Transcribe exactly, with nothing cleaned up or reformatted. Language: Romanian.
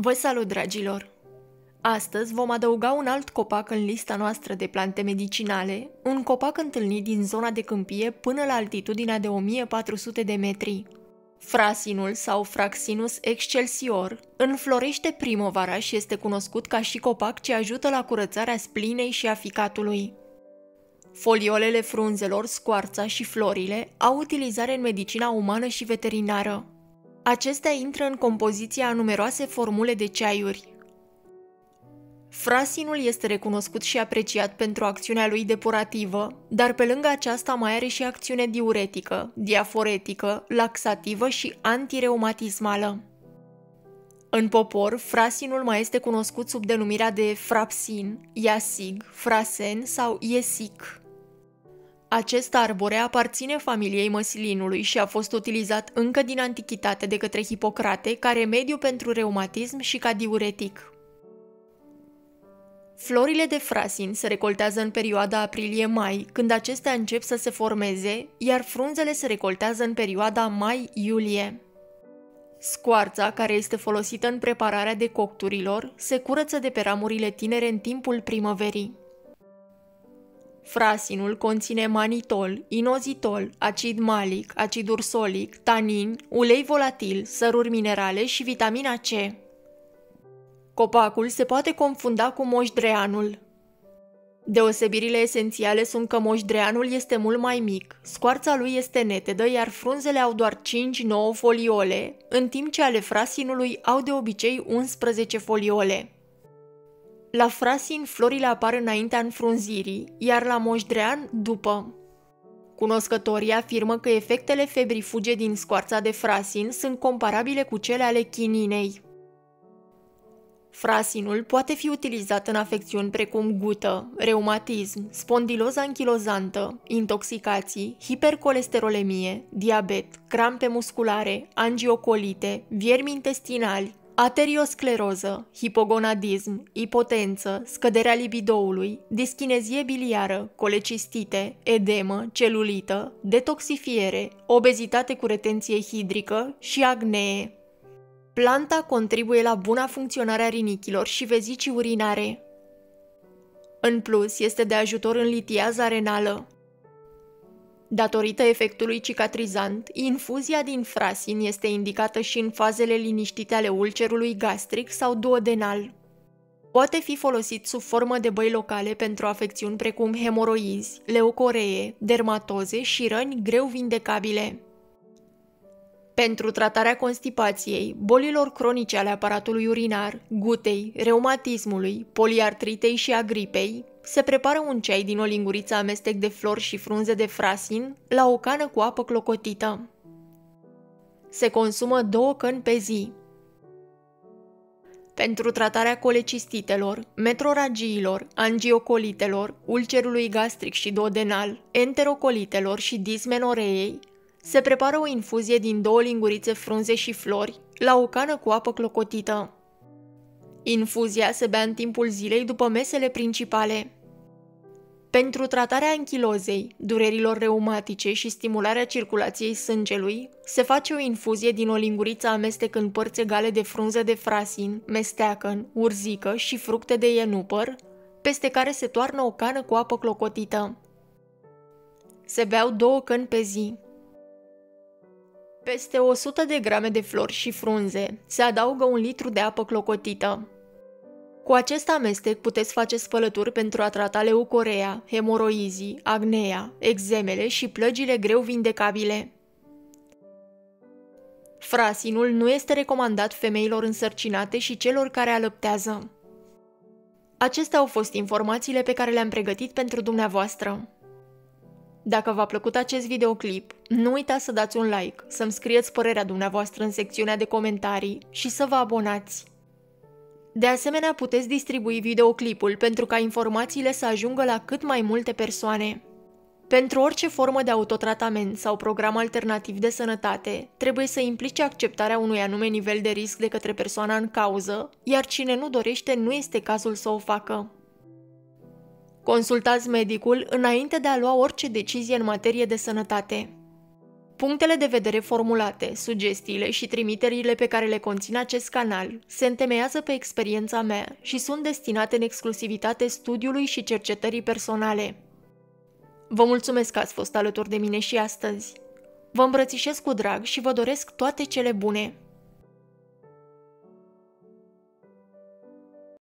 Vă salut, dragilor! Astăzi vom adăuga un alt copac în lista noastră de plante medicinale, un copac întâlnit din zona de câmpie până la altitudinea de o mie patru sute de metri. Frasinul sau Fraxinus excelsior înflorește primăvara și este cunoscut ca și copac ce ajută la curățarea splinei și a ficatului. Foliolele frunzelor, scoarța și florile au utilizare în medicina umană și veterinară. Acestea intră în compoziția a numeroase formule de ceaiuri. Frasinul este recunoscut și apreciat pentru acțiunea lui depurativă, dar pe lângă aceasta mai are și acțiune diuretică, diaforetică, laxativă și antireumatismală. În popor, frasinul mai este cunoscut sub denumirea de frapsin, iasig, frasen sau iesic. Acest arbore aparține familiei măslinului și a fost utilizat încă din antichitate de către Hipocrate ca remediu pentru reumatism și ca diuretic. Florile de frasin se recoltează în perioada aprilie-mai, când acestea încep să se formeze, iar frunzele se recoltează în perioada mai-iulie. Scoarța, care este folosită în prepararea decocturilor, se curăță de pe ramurile tinere în timpul primăverii. Frasinul conține manitol, inozitol, acid malic, acid ursolic, tanin, ulei volatil, săruri minerale și vitamina C. Copacul se poate confunda cu moșdreanul. Deosebirile esențiale sunt că moșdreanul este mult mai mic, scoarța lui este netedă, iar frunzele au doar cinci nouă foliole, în timp ce ale frasinului au de obicei unsprezece foliole. La frasin, florile apar înaintea înfrunzirii, iar la moșdrean după. Cunoscătorii afirmă că efectele febrifuge din scoarța de frasin sunt comparabile cu cele ale chininei. Frasinul poate fi utilizat în afecțiuni precum gută, reumatism, spondiloză anchilozantă, intoxicații, hipercolesterolemie, diabet, crampe musculare, angiocolite, viermi intestinali, aterioscleroză, hipogonadism, ipotență, scăderea libidoului, dischinezie biliară, colecistite, edemă, celulită, detoxifiere, obezitate cu retenție hidrică și acnee. Planta contribuie la buna funcționare a rinichilor și vezicii urinare. În plus, este de ajutor în litiaza renală. Datorită efectului cicatrizant, infuzia din frasin este indicată și în fazele liniștite ale ulcerului gastric sau duodenal. Poate fi folosit sub formă de băi locale pentru afecțiuni precum hemoroizi, leucoree, dermatoze și răni greu vindecabile. Pentru tratarea constipației, bolilor cronice ale aparatului urinar, gutei, reumatismului, poliartritei și a gripei, se prepară un ceai din o linguriță amestec de flori și frunze de frasin la o cană cu apă clocotită. Se consumă două căni pe zi. Pentru tratarea colecistitelor, metroragiilor, angiocolitelor, ulcerului gastric și duodenal, enterocolitelor și dismenoreei, se prepară o infuzie din două lingurițe frunze și flori la o cană cu apă clocotită. Infuzia se bea în timpul zilei după mesele principale. Pentru tratarea anchilozei, durerilor reumatice și stimularea circulației sângelui, se face o infuzie din o linguriță amestec în părți egale de frunze de frasin, mesteacăn, urzică și fructe de ienupăr, peste care se toarnă o cană cu apă clocotită. Se beau două căni pe zi. Peste o sută de grame de flori și frunze se adaugă un litru de apă clocotită. Cu acest amestec puteți face spălături pentru a trata leucorea, hemoroizii, acnea, eczemele și plăgile greu vindecabile. Frasinul nu este recomandat femeilor însărcinate și celor care alăptează. Acestea au fost informațiile pe care le-am pregătit pentru dumneavoastră. Dacă v-a plăcut acest videoclip, nu uitați să dați un like, să-mi scrieți părerea dumneavoastră în secțiunea de comentarii și să vă abonați. De asemenea, puteți distribui videoclipul pentru ca informațiile să ajungă la cât mai multe persoane. Pentru orice formă de autotratament sau program alternativ de sănătate, trebuie să implice acceptarea unui anume nivel de risc de către persoana în cauză, iar cine nu dorește nu este cazul să o facă. Consultați medicul înainte de a lua orice decizie în materie de sănătate. Punctele de vedere formulate, sugestiile și trimiterile pe care le conține acest canal se întemeiază pe experiența mea și sunt destinate în exclusivitate studiului și cercetării personale. Vă mulțumesc că ați fost alături de mine și astăzi. Vă îmbrățișez cu drag și vă doresc toate cele bune!